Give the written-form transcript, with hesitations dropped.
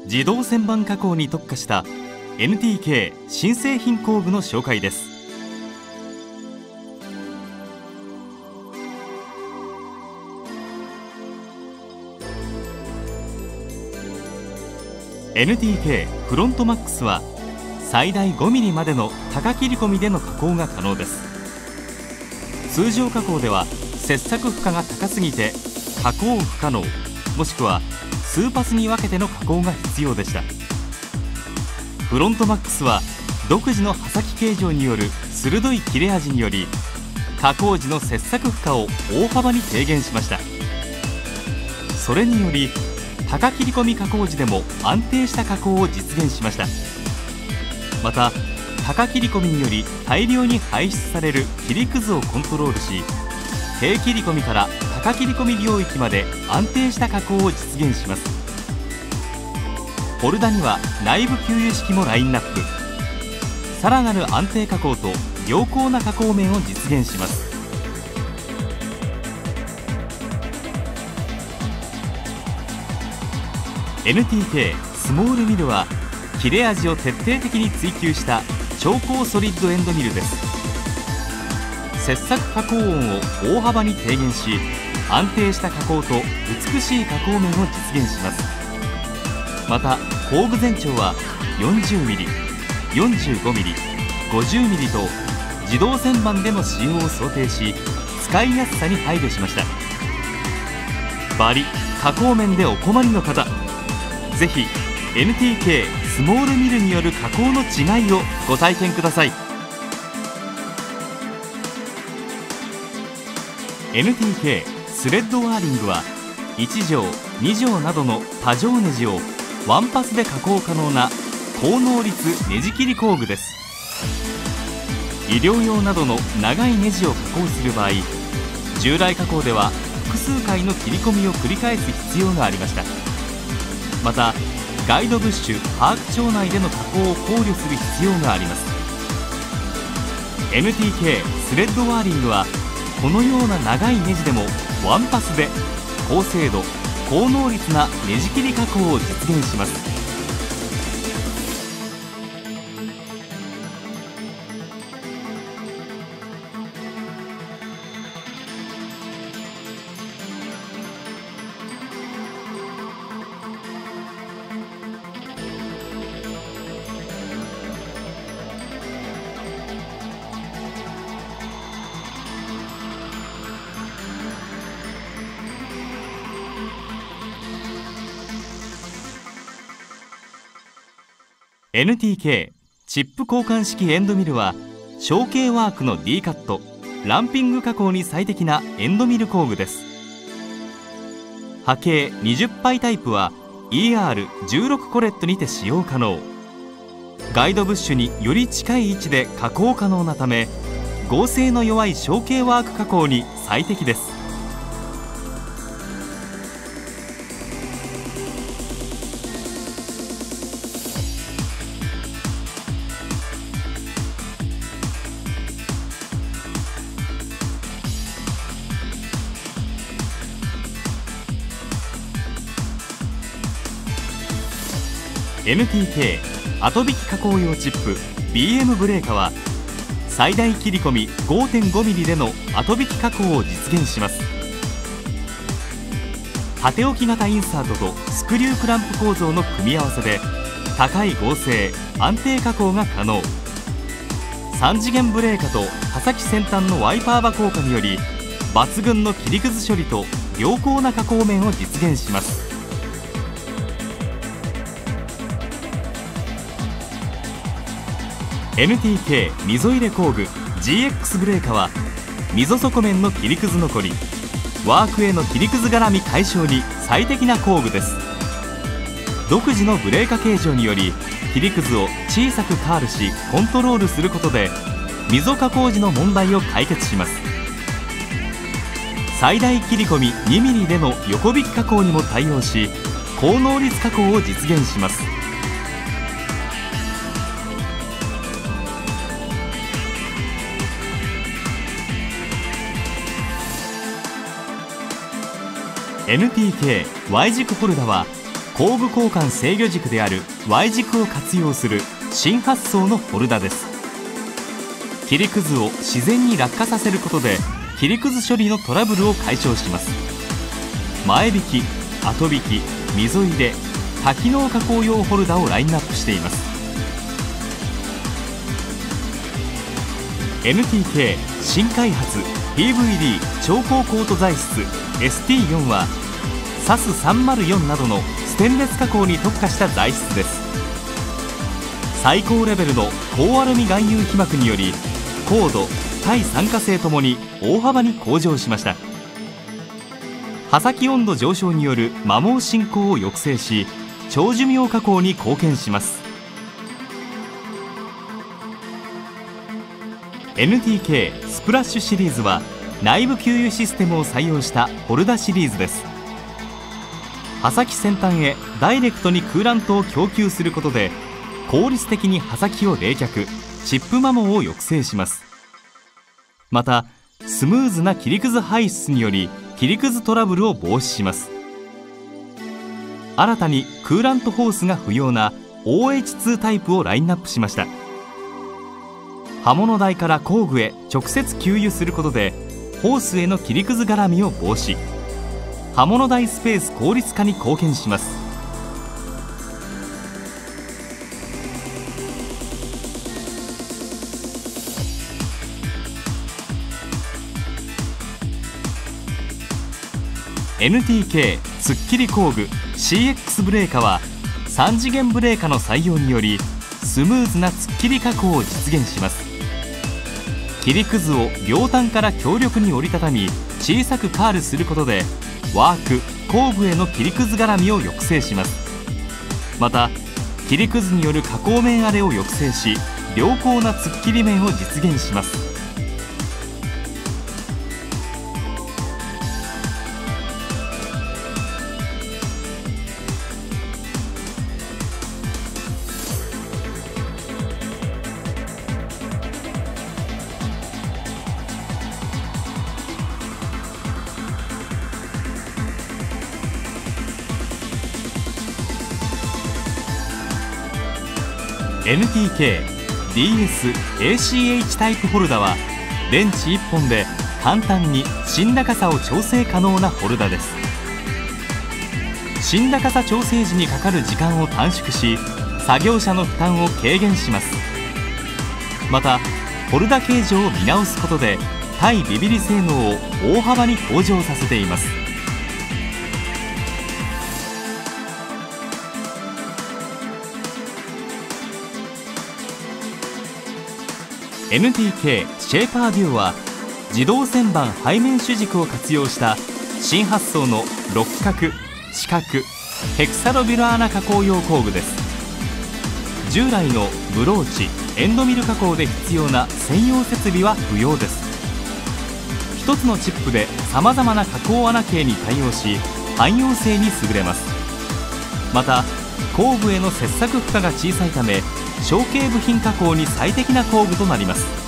自動旋盤加工に特化した NTK 新製品工具の紹介です。NTK フロントマックスは最大 5mm までの高切り込みでの加工が可能です。通常加工では切削負荷が高すぎて加工不可能、もしくは数パスに分けての加工が必要でした。フロントマックスは独自の刃先形状による鋭い切れ味により加工時の切削負荷を大幅に低減しました。それにより高切り込み加工時でも安定した加工を実現しました。また高切り込みにより大量に排出される切りくずをコントロールし、低切り込みから高切り込み領域まで安定した加工を実現します。ホルダには内部給油式もラインナップ。さらなる安定加工と良好な加工面を実現します。NTK スモールミルは切れ味を徹底的に追求した超高ソリッドエンドミルです。切削加工音を大幅に低減し、安定した加工と美しい加工面を実現します。また工具全長は 40mm、45mm、50mm と自動旋盤での使用を想定し、使いやすさに配慮しました。バリ・加工面でお困りの方、ぜひ NTK スモールミルによる加工の違いをご体験ください。 NTK スレッドワーリングは1錠2錠などの多錠ネジをワンパスで加工可能な高能率ネジ切り工具です。医療用などの長いネジを加工する場合、従来加工では複数回の切り込みを繰り返す必要がありました。またガイドブッシュパーク町内での加工を考慮する必要があります。 NTK スレッドワーリングはこのような長いネジでもワンパスで高精度高能率なネジ切り加工を実現します。NTK チップ交換式エンドミルは小径ワークの D カットランピング加工に最適なエンドミル工具です。波形20パイタイプは ER16 コレットにて使用可能。ガイドブッシュにより近い位置で加工可能なため、合成の弱い小径ワーク加工に最適です。NTK 後引き加工用チップ BM ブレーカは最大切り込み 5.5mm での後引き加工を実現します。縦置き型インサートとスクリュークランプ構造の組み合わせで高い合成安定加工が可能。3次元ブレーカと刃先先端のワイパー刃効果により抜群の切りくず処理と良好な加工面を実現します。NTK 溝入れ工具 GX ブレーカは溝底面の切りくず残りワークへの切りくず絡み解消に最適な工具です。独自のブレーカ形状により切りくずを小さくカールしコントロールすることで溝加工時の問題を解決します。最大切り込み 2mm での横引き加工にも対応し高能率加工を実現します。NTK Y 軸ホルダは後部交換制御軸である Y 軸を活用する新発想のホルダです。切りくずを自然に落下させることで切りくず処理のトラブルを解消します。前引き、後引き、溝入れ、多機能加工用ホルダをラインナップしています。 NTK 新開発 PVD 超高コート材質 ST4 は SAS304 などのステンレス加工に特化した材質です。最高レベルの高アルミ含有皮膜により硬度、耐酸化性ともに大幅に向上しました。刃先温度上昇による摩耗進行を抑制し、長寿命加工に貢献します。 NTK スプラッシュシリーズは内部給油システムを採用したホルダシリーズです。刃先先端へダイレクトにクーラントを供給することで効率的に刃先を冷却、チップ摩耗を抑制します。またスムーズな切りくず排出により切りくずトラブルを防止します。新たにクーラントホースが不要な OH2 タイプをラインナップしました。刃物台から工具へ直接給油することでホースへの切りくず絡みを防止、刃物台スペース効率化に貢献します。NTK スッキリ工具 CX ブレーカは3次元ブレーカの採用によりスムーズな突っ切り加工を実現します。切りくずを両端から強力に折りたたみ小さくカールすることでワーク、工具への切りくず絡みを抑制します。また切りくずによる加工面荒れを抑制し良好な突っ切り面を実現します。NTK DS-ACH タイプホルダは電池1本で簡単に芯高さを調整可能なホルダです。芯高さ調整時にかかる時間を短縮し作業者の負担を軽減します。またホルダ形状を見直すことで対ビビり性能を大幅に向上させています。NTK シェーパーデュオは自動旋盤背面主軸を活用した新発想の六角、四角、ヘクサロビュラーナ加工用工具です。従来のブローチ、エンドミル加工で必要な専用設備は不要です。一つのチップでさまざまな加工穴形に対応し汎用性に優れます。また工具への切削負荷が小さいため小径部品加工に最適な工具となります。